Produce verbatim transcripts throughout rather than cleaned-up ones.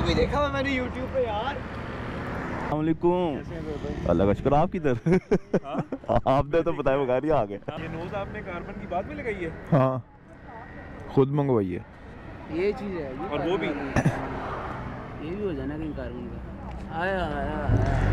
भी देखा हुआ मैंने यूट्यूब पे यार। अस्सलामुअलैकुम। अल्लाह का शुक्र। आप किधर? आपने तो बताया वो गाड़ी आ गए। ये नोज आपने कार्बन की बाद में लगाई है? हाँ, खुद मंगवाई है। ये चीज़ है ये और वो भी ये भी हो जाना कहीं कार्बन का। आया आया आया।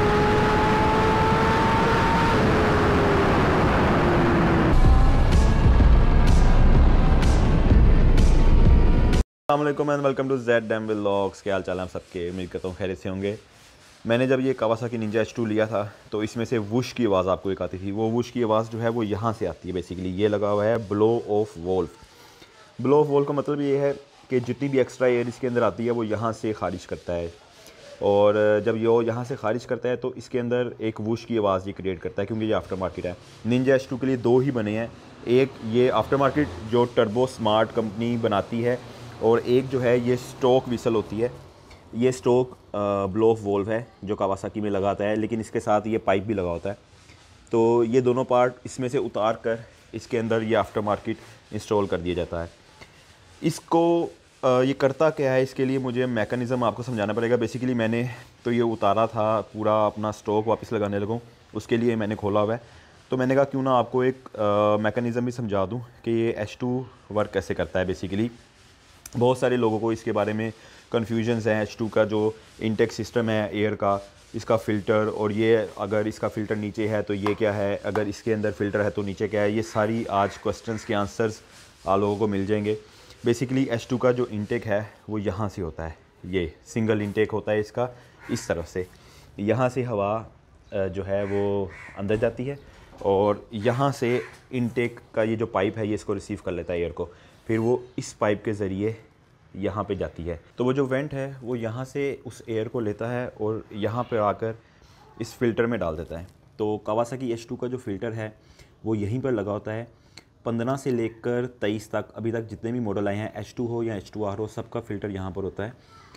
अस्सलामुअलैकुम and welcome to Z Dam vlogs. क्या हाल चाल है आप सबके? उम्मीद करता हूँ खैरियत से होंगे। मैंने जब ये कावासाकी निंजा एच टू लिया था तो इसमें से वुश की आवाज़ आपको एक आती थी। वो वुश की आवाज़ जो है वो यहाँ से आती है। बेसिकली ये लगा हुआ है blow off valve. Blow off valve का मतलब ये है कि जितनी भी एक्स्ट्रा एयर इसके अंदर आती है वो यहाँ से खारिज करता है, और जब ये यहाँ से खारिज करता है तो इसके अंदर एक वुश की आवाज़ ये क्रिएट करता है, क्योंकि ये आफ्टर मार्केट है। निंजा एच टू के लिए दो ही बने हैं, एक ये आफ्टर मार्केट जो टर्बो स्मार्ट कंपनी बनाती है, और एक जो है ये स्टॉक विसल होती है। ये स्टॉक ब्लो ऑफ वोल्व है जो कावासाकी में लगाता है, लेकिन इसके साथ ये पाइप भी लगा होता है। तो ये दोनों पार्ट इसमें से उतार कर इसके अंदर ये आफ्टर मार्केट इंस्टॉल कर दिया जाता है। इसको आ, ये करता क्या है, इसके लिए मुझे मैकेनिज़्म आपको समझाना पड़ेगा। बेसिकली मैंने तो ये उतारा था, पूरा अपना स्टॉक वापस लगाने लगूँ उसके लिए मैंने खोला हुआ है। तो मैंने कहा क्यों ना आपको एक मैकेनिज़्म भी समझा दूँ कि ये एच टू वर्क कैसे करता है। बेसिकली बहुत सारे लोगों को इसके बारे में कन्फ्यूजन्स हैं। एच टू का जो इंटेक सिस्टम है एयर का, इसका फ़िल्टर, और ये अगर इसका फ़िल्टर नीचे है तो ये क्या है, अगर इसके अंदर फ़िल्टर है तो नीचे क्या है। ये सारी आज क्वेश्चंस के आंसर्स आप लोगों को मिल जाएंगे। बेसिकली एच टू का जो इंटेक है वो यहाँ से होता है। ये सिंगल इंटेक होता है इसका, इस तरफ से यहाँ से हवा जो है वो अंदर जाती है, और यहाँ से इंटेक का ये जो पाइप है ये इसको रिसीव कर लेता है एयर को, फिर वो इस पाइप के ज़रिए यहाँ पे जाती है। तो वो जो वेंट है वो यहाँ से उस एयर को लेता है और यहाँ पे आकर इस फ़िल्टर में डाल देता है। तो कावासाकी एच टू का जो फ़िल्टर है वो यहीं पर लगा होता है। पंद्रह से लेकर तेईस तक, अभी तक जितने भी मॉडल आए हैं, एच टू हो या एच टू आर हो, सबका फ़िल्टर यहाँ पर होता है।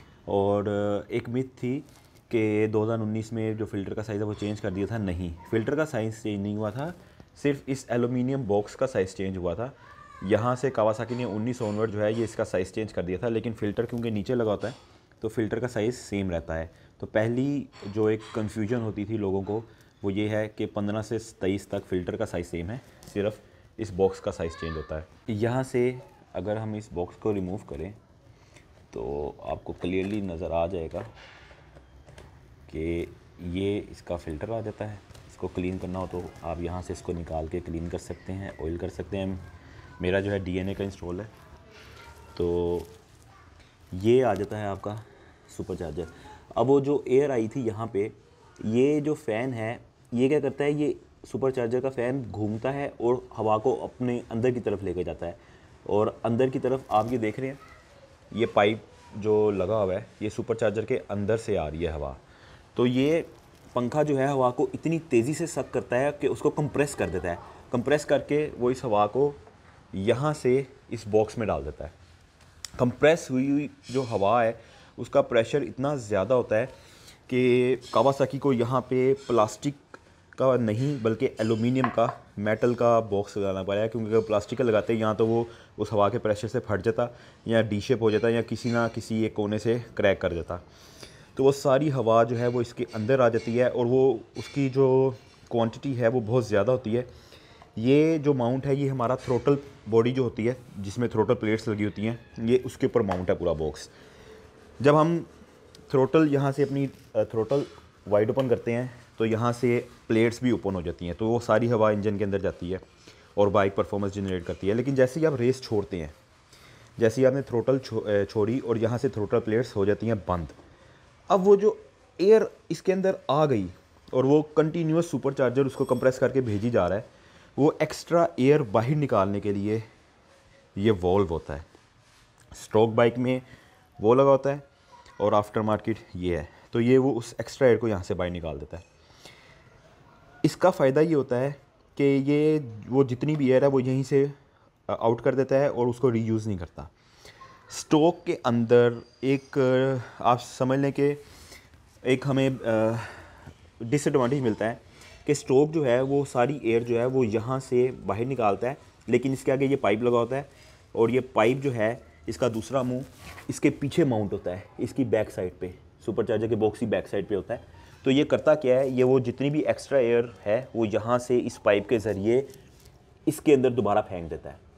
और एक मिथ थी कि दो हज़ार उन्नीस में जो फ़िल्टर का साइज़ है वो चेंज कर दिया था। नहीं, फ़िल्टर का साइज़ चेंज नहीं हुआ था, सिर्फ इस एलुमिनियम बॉक्स का साइज़ चेंज हुआ था। यहाँ से कावासाकी ने उन्नीस ऑनवर्ड जो है ये इसका साइज़ चेंज कर दिया था, लेकिन फ़िल्टर क्योंकि नीचे लगा होता है तो फ़िल्टर का साइज़ सेम रहता है। तो पहली जो एक कन्फ्यूजन होती थी लोगों को वो ये है कि पंद्रह से तेईस तक फ़िल्टर का साइज़ सेम है, सिर्फ इस बॉक्स का साइज़ चेंज होता है। यहाँ से अगर हम इस बॉक्स को रिमूव करें तो आपको क्लियरली नज़र आ जाएगा कि ये इसका फ़िल्टर आ जाता है। इसको क्लीन करना हो तो आप यहाँ से इसको निकाल के क्लीन कर सकते हैं, ऑयल कर सकते हैं। मेरा जो है डी एन ए का इंस्टॉल है, तो ये आ जाता है आपका सुपर चार्जर। अब वो जो एयर आई थी यहाँ पे, ये जो फ़ैन है ये क्या करता है, ये सुपर चार्जर का फ़ैन घूमता है और हवा को अपने अंदर की तरफ लेकर जाता है। और अंदर की तरफ आप ये देख रहे हैं, ये पाइप जो लगा हुआ है ये सुपर चार्जर के अंदर से आ रही है हवा। तो ये पंखा जो है हवा को इतनी तेज़ी से सक करता है कि उसको कंप्रेस कर देता है। कंप्रेस करके वो इस हवा को यहाँ से इस बॉक्स में डाल देता है। कंप्रेस हुई हुई जो हवा है उसका प्रेशर इतना ज़्यादा होता है कि कावासाकी को यहाँ पे प्लास्टिक का नहीं बल्कि एलुमिनियम का, मेटल का बॉक्स लगाना पड़ा है, क्योंकि अगर प्लास्टिक का लगाते हैं यहाँ तो वो उस हवा के प्रेशर से फट जाता या डी शेप हो जाता या किसी ना किसी एक कोने से क्रैक कर जाता। तो वो सारी हवा जो है वो इसके अंदर आ जाती है, और वो उसकी जो क्वांटिटी है वो बहुत ज़्यादा होती है। ये जो माउंट है ये हमारा थ्रोटल बॉडी जो होती है जिसमें थ्रोटल प्लेट्स लगी होती हैं, ये उसके ऊपर माउंट है पूरा बॉक्स। जब हम थ्रोटल यहाँ से अपनी थ्रोटल वाइड ओपन करते हैं तो यहाँ से प्लेट्स भी ओपन हो जाती हैं, तो वो सारी हवा इंजन के अंदर जाती है और बाइक परफॉर्मेंस जनरेट करती है। लेकिन जैसे ही आप रेस छोड़ते हैं, जैसे ही आपने थ्रोटल छो, छोड़ी और यहाँ से थ्रोटल प्लेट्स हो जाती हैं बंद, अब वो जो एयर इसके अंदर आ गई और वो कंटिन्यूस सुपर चार्जर उसको कंप्रेस करके भेजी जा रहा है, वो एक्स्ट्रा एयर बाहर निकालने के लिए ये वॉल्व होता है। स्ट्रोक बाइक में वो लगा होता है और आफ्टर मार्केट ये है, तो ये वो उस एक्स्ट्रा एयर को यहाँ से बाहर निकाल देता है। इसका फ़ायदा ये होता है कि ये वो जितनी भी एयर है वो यहीं से आउट कर देता है और उसको रीयूज़ नहीं करता। स्टॉक के अंदर एक आप समझ लें कि एक हमें डिसएडवांटेज मिलता है कि स्टॉक जो है वो सारी एयर जो है वो यहाँ से बाहर निकालता है, लेकिन इसके आगे ये पाइप लगा होता है और ये पाइप जो है इसका दूसरा मुंह इसके पीछे माउंट होता है, इसकी बैक साइड पे, सुपर चार्जर के बॉक्स की बैक साइड पे होता है। तो ये करता क्या है, ये वो जितनी भी एक्स्ट्रा एयर है वो यहाँ से इस पाइप के ज़रिए इसके अंदर दोबारा फेंक देता है।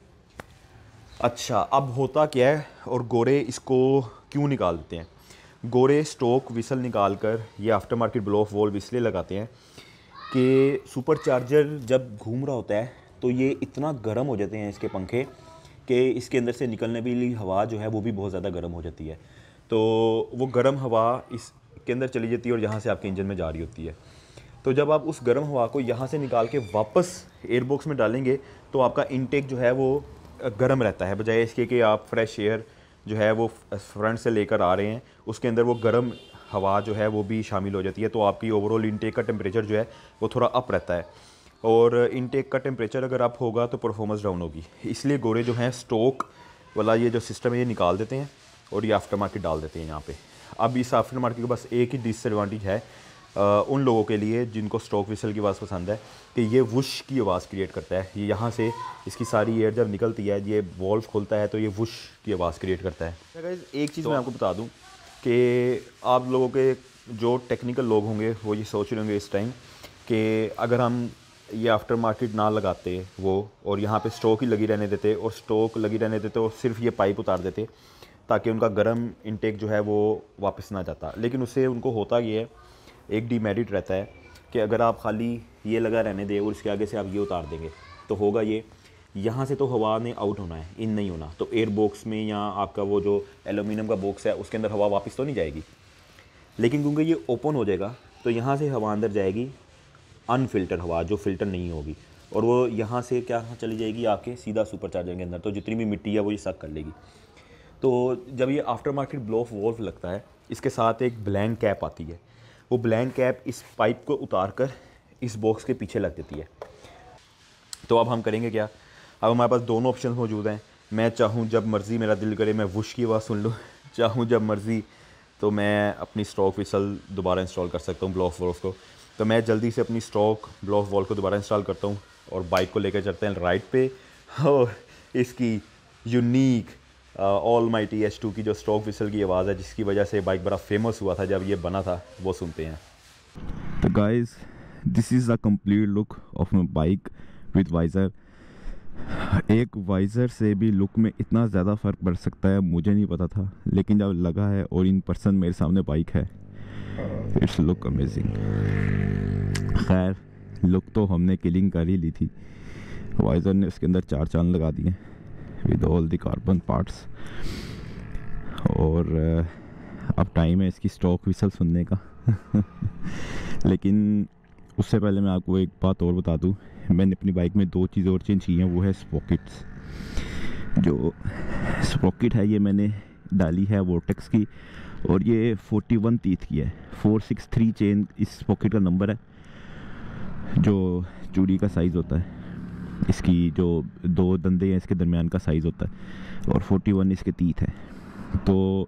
अच्छा, अब होता क्या है और गोरे इसको क्यों निकाल देते हैं? गोरे स्टॉक विसल निकाल कर ये aftermarket blow off valve इसलिए लगाते हैं कि सुपर चार्जर जब घूम रहा होता है तो ये इतना गर्म हो जाते हैं इसके पंखे कि इसके अंदर से निकलने वाली हवा जो है वो भी बहुत ज़्यादा गर्म हो जाती है। तो वो गर्म हवा इसके अंदर चली जाती है और यहाँ से आपके इंजन में जा रही होती है। तो जब आप उस गर्म हवा को यहाँ से निकाल के वापस एयरबॉक्स में डालेंगे तो आपका इनटेक जो है वो गर्म रहता है, बजाय इसके कि आप फ्रेश एयर जो है वो फ्रंट से लेकर आ रहे हैं, उसके अंदर वो गर्म हवा जो है वो भी शामिल हो जाती है। तो आपकी ओवरऑल इनटेक का टेम्परेचर जो है वो थोड़ा अप रहता है, और इनटेक का टेम्परेचर अगर अप होगा तो परफॉर्मेंस डाउन होगी। इसलिए गोरे जो हैं स्टॉक वाला ये जो सिस्टम है ये निकाल देते हैं और ये आफ्टर मार्केट डाल देते हैं यहाँ पे। अब इस आफ्टर मार्केट के बस एक ही डिसएडवांटेज है आ, उन लोगों के लिए जिनको स्टॉक विसल की आवाज़ पसंद है कि ये वुश की आवाज़ क्रिएट करता है। ये यहाँ से इसकी सारी एयर जब निकलती है, ये वॉल्व खुलता है तो ये वुश की आवाज़ क्रिएट करता है। गाइस एक चीज़ मैं आपको बता दूँ कि आप लोगों के जो टेक्निकल लोग होंगे वो ये सोच रहे होंगे इस टाइम कि अगर हम ये आफ्टर मार्केट ना लगाते वो और यहाँ पे स्टॉक ही लगी रहने देते और स्टॉक लगी रहने देते और सिर्फ ये पाइप उतार देते ताकि उनका गर्म इनटेक जो है वो वापस ना जाता। लेकिन उससे उनको होता ये है, एक डीमेरिट रहता है कि अगर आप खाली ये लगा रहने दें और इसके आगे से आप ये उतार देंगे तो होगा ये, यहाँ से तो हवा ने आउट होना है, इन नहीं होना। तो एयर बॉक्स में या आपका वो जो एलुमिनियम का बॉक्स है उसके अंदर हवा वापस तो नहीं जाएगी, लेकिन क्योंकि ये ओपन हो जाएगा तो यहाँ से हवा अंदर जाएगी, अनफिल्टर हवा जो फ़िल्टर नहीं होगी, और वो यहाँ से क्या चली जाएगी आपके सीधा सुपर चार्जर के अंदर। तो जितनी भी मिट्टी है वो ये सक कर लेगी। तो जब ये aftermarket blow off valve लगता है इसके साथ एक ब्लैंक कैप आती है, वो ब्लैंक कैप इस पाइप को उतार कर इस बॉक्स के पीछे लग देती है। तो अब हम करेंगे क्या, अब हमारे पास दोनों ऑप्शन मौजूद हैं। मैं चाहूँ जब मर्ज़ी मेरा दिल करे मैं वुश की आवाज़ सुन लूँ, चाहूँ जब मर्ज़ी तो मैं अपनी स्टॉक विसल दोबारा इंस्टॉल कर सकता हूँ ब्लो ऑफ वॉल्व को। तो मैं जल्दी से अपनी स्टॉक ब्लो ऑफ वॉल्व को दोबारा इंस्टॉल करता हूँ और बाइक को लेकर चलते हैं राइड पे, और इसकी unique almighty H two की जो स्टॉक विसल की आवाज़ है जिसकी वजह से बाइक बड़ा फेमस हुआ था जब ये बना था, वो सुनते हैं। तो guys this is the complete look of my bike with visor. एक वाइज़र से भी लुक में इतना ज़्यादा फ़र्क पड़ सकता है मुझे नहीं पता था, लेकिन जब लगा है और इन पर्सन मेरे सामने बाइक है, इट्स लुक अमेजिंग। खैर लुक तो हमने किलिंग कर ही ली थी, वाइज़र ने उसके अंदर चार चांद लगा दिए with all the carbon parts. और अब टाइम है इसकी स्टॉक विसल सुनने का। लेकिन उससे पहले मैं आपको एक बात और बता दूं, मैंने अपनी बाइक में दो चीज़ और चेंज की हैं, वो है स्पॉकेट्स। जो स्पॉकेट है ये मैंने डाली है वोर्टेक्स की, और ये इकतालीस तीथ की है। फोर सिक्स थ्री चेन इस स्पॉकेट का नंबर है, जो चूड़ी का साइज़ होता है, इसकी जो दो दंदे हैं इसके दरमियान का साइज़ होता है, और इकतालीस इसके तीथ है। तो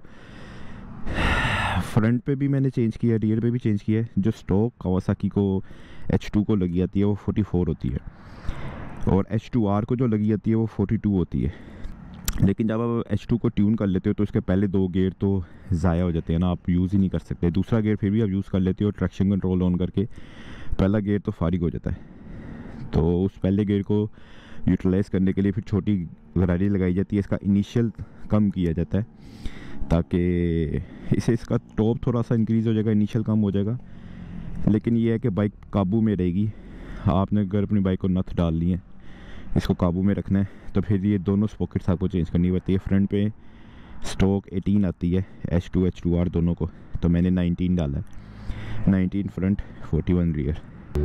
फ्रंट पे भी मैंने चेंज किया, रियर पे भी चेंज किया है। जो स्टॉक कावासाकी को एच टू को लगी जाती है वो चौवालीस होती है, और एच टू आर को जो लगी जाती है वो बयालीस होती है। लेकिन जब आप एच टू को ट्यून कर लेते हो तो उसके पहले दो गेयर तो ज़ाया हो जाते हैं ना, आप यूज़ ही नहीं कर सकते। दूसरा गेयर फिर भी आप यूज़ कर लेते हो, ट्रैक्शन कंट्रोल ऑन करके पहला गेयर तो फारिग हो जाता है। तो उस पहले गेयर को यूटिलाइज़ करने के लिए फिर छोटी गरारी लगाई जाती है, इसका इनिशियल कम किया जाता है ताकि इसे इसका टॉप थोड़ा सा इंक्रीज़ हो जाएगा, इनिशियल कम हो जाएगा। लेकिन ये है कि बाइक काबू में रहेगी। आपने अगर अपनी बाइक को नथ डाल ली है, इसको काबू में रखना है, तो फिर ये दोनों स्पॉकेट्स आपको चेंज करनी पड़ती है। फ्रंट पे स्टॉक अठारह आती है, H two H two R दोनों को, तो मैंने उन्नीस डाला है, उन्नीस फ्रंट इकतालीस rear.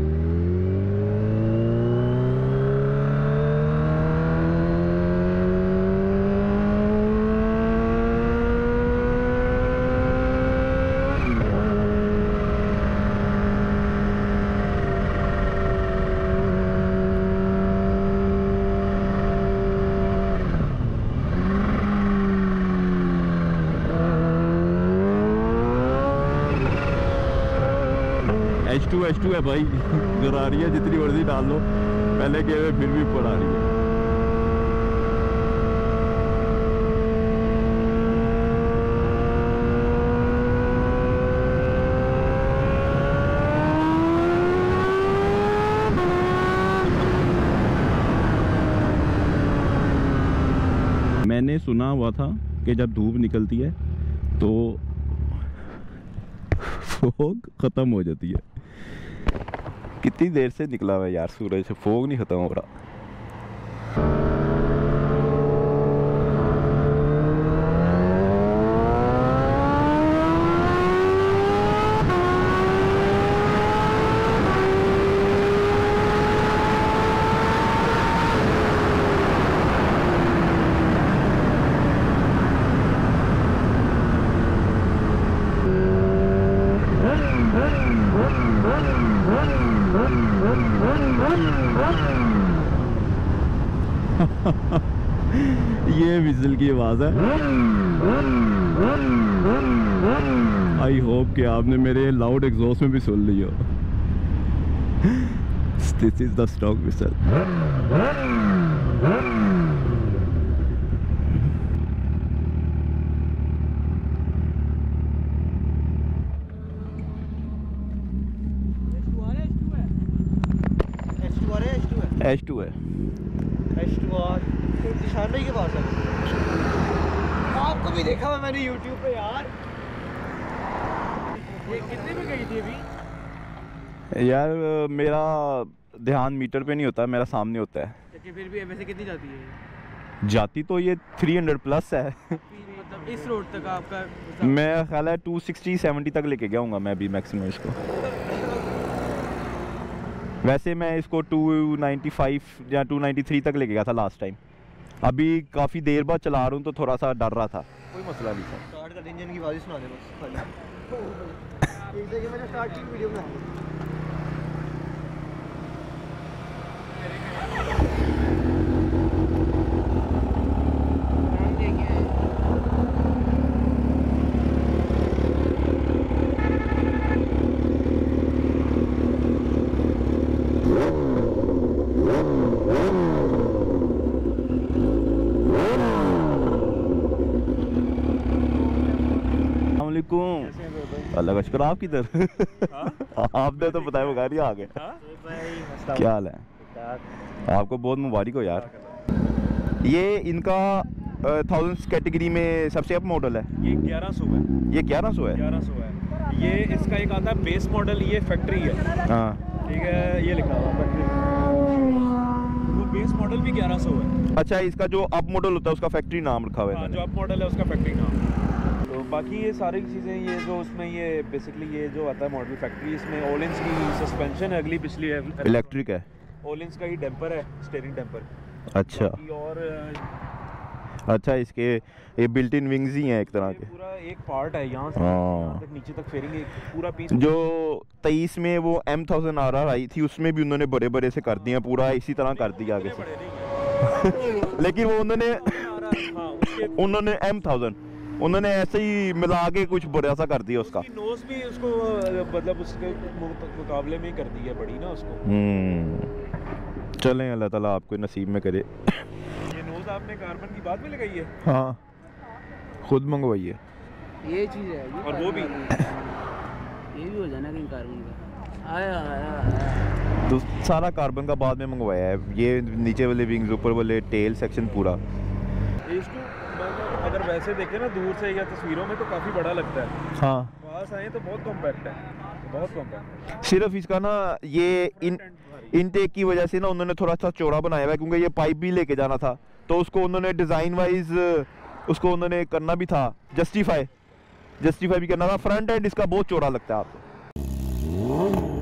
H two H two है भाई, गरारी है जितनी मर्जी डाल लो, पहले गेयर में फिर भी ऊपर आ रही है। सुना हुआ था कि जब धूप निकलती है तो फोग ख़त्म हो जाती है। कितनी देर से निकला हुआ है यार सूरज से, फोग नहीं ख़त्म हो रहा। ये विज़ल की आवाज़ है। आई होप कि आपने मेरे लाउड एग्जॉस्ट में भी सुन ली हो। This is the stock whistle. H two है। एच टू आर निशान के पास है। आपको भी देखा हुआ मैंने यूट्यूब पे यार। ये कितने में गई थी अभी? यार मेरा ध्यान मीटर पे नहीं होता, मेरा सामने होता है। लेकिन फिर भी वैसे कितनी जाती है? जाती तो ये तीन सौ प्लस है। मतलब इस रोड तक आपका मैं ख्याल है टू सिक्सटी सेवेंटी तक लेके गया हूँ मैं अभी मैक्सिमम इसको। वैसे मैं इसको टू नाइन्टी फाइव या टू नाइन्टी थ्री तक लेके गया था लास्ट टाइम। अभी काफ़ी देर बाद चला रहा हूँ तो थोड़ा सा डर रहा था, कोई मसला नहीं था। स्टार्ट कर इंजन की आवाज़ सुना दे बस। एक जगह मैंने स्टार्ट की वीडियो में अल्लाह का शुक्र। आप किधर? आपने तो बताया बगैर ही आ गए। क्या हाल है? आपको बहुत मुबारक हो यार। ये इनका थाउजेंड्स कैटेगरी में सबसे अप मॉडल है। ये ग्यारह सौ है। ये ग्यारह सौ है। ग्यारह सौ है। ये इसका एक आता है बेस मॉडल, ये फैक्ट्री है। हाँ ठीक है, ये लिखा हुआ फैक्ट्री। वो बेस मॉडल भी ग्यारह सौ है। अच्छा, इसका जो अप मॉडल होता है उसका फैक्ट्री नाम रखा हुआ है हाँ, इन्होंने। जो अप मॉडल है उसका फैक्ट्री नाम। तो बाकी ये सारी चीज़ें, ये जो उसमें ये बेसिकली ये जो आता है मॉडल फैक्ट्री, इसमें ओलिंस की सस्पेंशन है, अगली पिछली है इलेक्ट्रिक है। ओलिंस का ही डैम्पर है, स्टीयरिंग डैम्पर। अच्छा और अच्छा, इसके ये बिल्ट इन विंग्स ही हैं एक तरह के। पूरा एक पार्ट है यहाँ से हाँ। यहाँ तक नीचे तक फेरेंगे पूरा पीस। जो तेईस में वो एम थाउजेंड आर आर आई थी उसमें भी उन्होंने बड़े बड़े से कर दिया, पूरा इसी तरह कर दिया आगे से। लेकिन वो उन्होंने उन्होंने एम थाउजेंड उन्होंने ऐसे ही मिला के कुछ बड़ा सा कर दिया उसका। नोज भी उसको मतलब उसके मुकाबले में ही कर दी है बड़ी ना उसको। हम्म चलें, अल्लाह ताला आपको नसीब में करे। ये नोज आपने कार्बन की बाद में लगाई है? हाँ, खुद मंगवाई है। ये चीज़ है ये और वो भी ये भी हो जाना कहीं कार्बन का। आया आया आया तो सारा कार्बन का बाद में मंगवाया है। ये नीचे वाले विंग्स, ऊपर वाले टेल सेक्शन पूरा। इसको अगर वैसे देखें ना दूर से या तस्वीरों में तो काफ़ी बड़ा लगता है। हाँ, पास आए तो बहुत कॉम्पैक्ट है, बहुत कॉम्पैक्ट है। सिर्फ इसका ना ये इन इनटेक की वजह से ना उन्होंने थोड़ा सा चौड़ा बनाया हुआ है, क्योंकि ये पाइप भी लेके जाना था तो उसको उन्होंने डिज़ाइन वाइज उसको उन्होंने करना भी था, जस्टिफाई जस्टिफाई भी करना था। फ्रंट एंड इसका बहुत चौड़ा लगता है आपको।